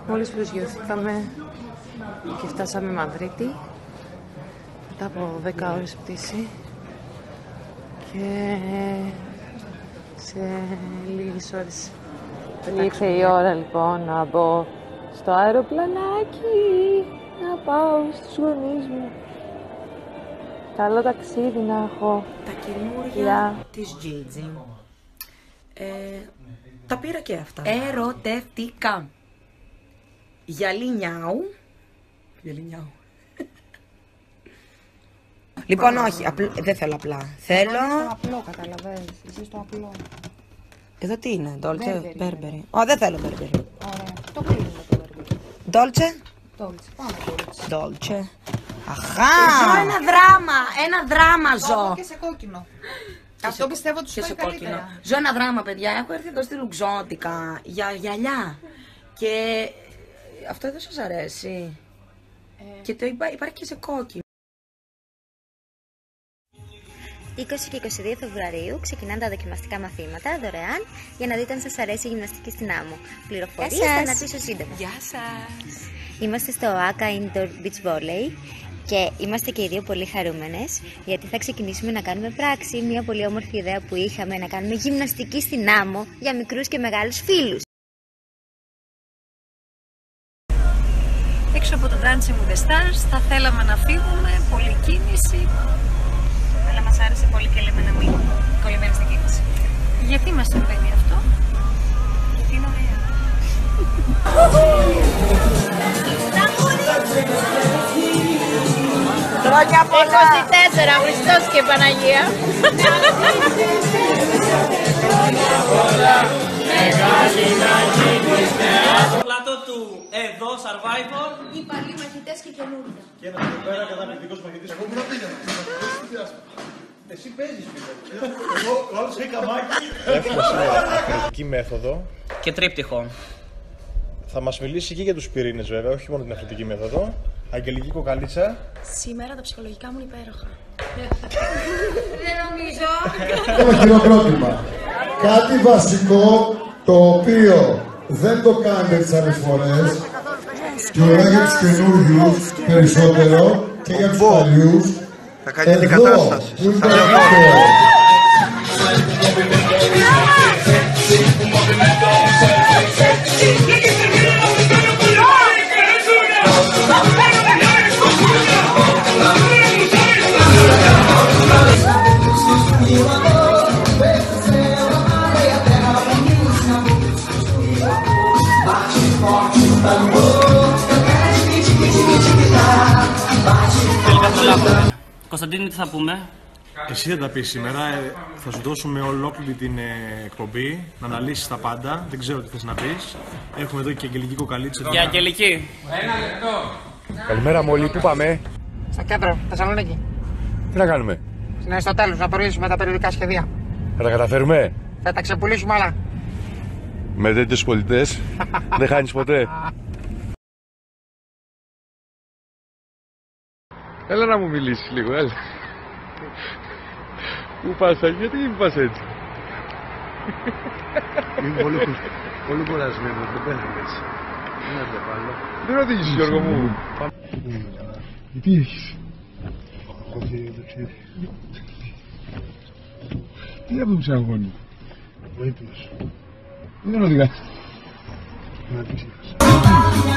Μόλις προσγειωθήκαμε και φτάσαμε Μαδρίτη μετά από 10 ώρες πτήση και σε λίγες ώρες ήρθε η ώρα λοιπόν να μπω στο αεροπλανάκι να πάω στους γονείς μου. Καλό ταξίδι να έχω. Τα καινούρια της Gigi. Τα πήρα και αυτά. Ερωτευτικά. Γυαλί νιάου. Λοιπόν, όχι, δεν θέλω απλά. Θέλω... Στο απλό, καταλαβαίνεις. Εσύ στο απλό. Εδώ τι είναι, Dolce, Burberry. Ω, δεν θέλω Burberry. Ωραία. Το κλείνουμε το Burberry. Dolce. Πάμε Dolce. Αχά! Ζω ένα δράμα ζω. Και σε κόκκινο. Αυτό πιστεύω ότι σου πάει καλύτερα. Ζω ένα δράμα, παιδιά. Έχω έρθει εδώ στη Λουξότικα για γυαλιά. Και αυτό δεν σας αρέσει. Και το υπάρχει και σε κόκκινο. 20 και 22 Φεβρουαρίου ξεκινάνε τα δοκιμαστικά μαθήματα δωρεάν για να δείτε αν σας αρέσει η γυμναστική στην άμμο. Πληροφορίες θα αναρτήσω σύντομα. Γεια σας! Είμαστε στο Aka Indoor Beach Volley και είμαστε και οι δύο πολύ χαρούμενες γιατί θα ξεκινήσουμε να κάνουμε πράξη μια πολύ όμορφη ιδέα που είχαμε να κάνουμε γυμναστική στην άμμο για μικρούς και μεγάλους φίλους. Έξω από το Dancing with the Stars θα θέλαμε να φύγουμε, πολλή κίνηση, αλλά μας άρεσε πολύ και λέμε να μην κολλημένοι στην κίνηση. Γιατί μας συμβαίνει αυτό? Γιατί είναι ωραία. Χρόνια πολλά! 24, Χριστός και Παναγία. Πλάτο του εδώ Survivor. Οι παλιοί μαχητές και καινούργια. Και ένα εδώ πέρα καταπληκτικός μαχητής. Εγώ μπορώ να πήγαινα. Εσύ παίζεις φίλε. Εγώ όλος έχει καμάκι. Έχουμε σήμερα αθλητική μέθοδο. Και τρίπτυχο. Θα μας μιλήσει και για τους πυρήνες βέβαια, όχι μόνο την αθλητική μέθοδο. Αγγελική Κοκαλίτσα. Σήμερα τα ψυχολογικά μου είναι υπέροχα. Δεν νομίζω. Ένα χειροκρότημα. Κάτι βασικό το οποίο δεν το κάνετε τις άλλες φορές και ωραία για τους καινούριους περισσότερο και για τους παλιούς. Θα κάνει αντικατάσταση. Κωνσταντίνη, τι θα πούμε? Εσύ δεν τα πεις σήμερα, θα σου δώσουμε ολόκληρη την εκπομπή να αναλύσεις τα πάντα. Δεν ξέρω τι θες να πεις. Έχουμε εδώ και Αγγελική Κοκαλίτσα. Για Αγγελική. Ένα λεπτό. Καλημέρα μόλι, πού πάμε? Στο κέντρο, Θεσσαλονίκη. Τι να κάνουμε? Ναι, στο τέλος, να προηγήσουμε τα περιοδικά σχέδια. Θα τα καταφέρουμε? Θα τα ξεπουλήσουμε, αλλά. Με τέτοιους πολιτές δεν χάνεις ποτέ. Έλα να μου μιλήσεις λίγο, έλα. Πού πας, γιατί μην πας έτσι? Είμαι πολύ κουρασμένο, δεν πέφτει έτσι. Δεν αντεπάλλω. Δεν ρωτήσεις Γιώργο μου. Τι έχεις? Τι από το ψαγόνι? Ο ύπνος. Δεν οδηγάς. Να πεις.